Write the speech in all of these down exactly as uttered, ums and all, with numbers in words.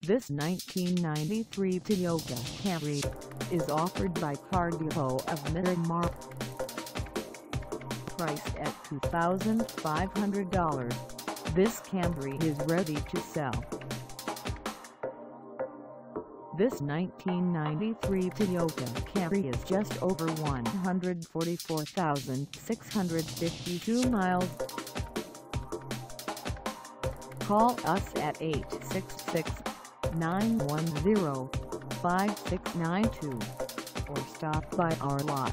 This nineteen ninety-three Toyota Camry is offered by Car Depot of Miramar. Priced at two thousand five hundred dollars, this Camry is ready to sell. This nineteen ninety-three Toyota Camry is just over one hundred forty-four thousand six hundred fifty-two miles. Call us at eight six six, nine one zero, five six nine two or stop by our lot.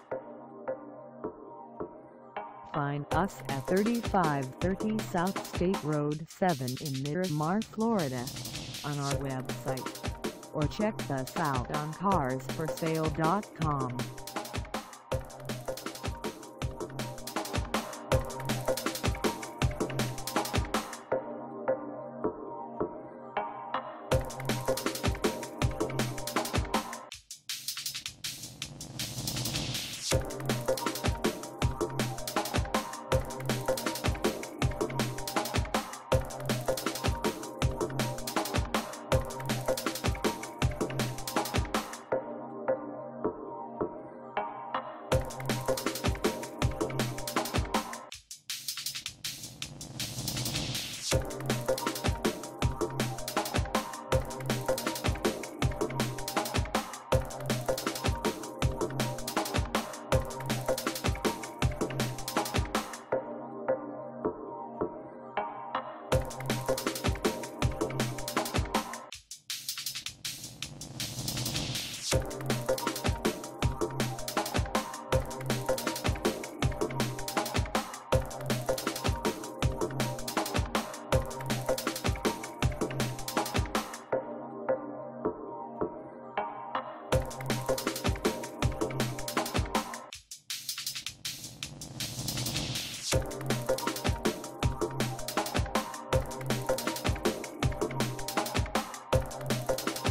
Find us at thirty-five thirty South State Road seven in Miramar, Florida, on our website, or check us out on cars for sale dot com. You